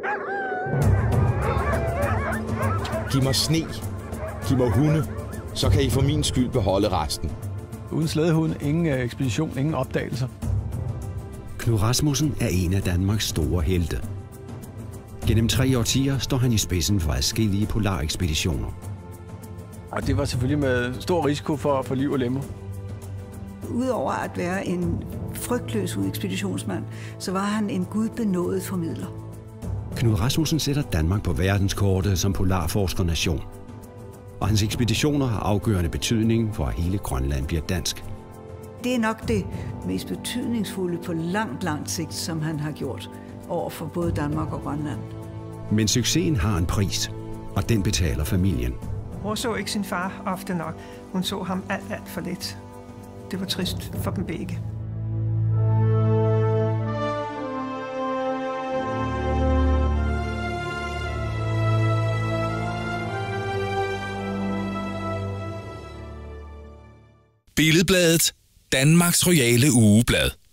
Giv mig sne. Giv mig hunde. Så kan I for min skyld beholde resten. Uden slædehund, ingen ekspedition, ingen opdagelser. Knud Rasmussen er en af Danmarks store helte. Gennem 3 årtier står han i spidsen for adskillige polarekspeditioner. Og det var selvfølgelig med stor risiko for liv og lemmer. Udover at være en frygtløs ekspeditionsmand, så var han en gudbenådet formidler. Knud Rasmussen sætter Danmark på verdenskortet som polarforskernation. Og hans ekspeditioner har afgørende betydning for, at hele Grønland bliver dansk. Det er nok det mest betydningsfulde på langt sigt, som han har gjort over for både Danmark og Grønland. Men succesen har en pris, og den betaler familien. Hun så ikke sin far ofte nok. Hun så ham alt for lidt. Det var trist for dem begge. Billedbladet, Danmarks royale ugeblad.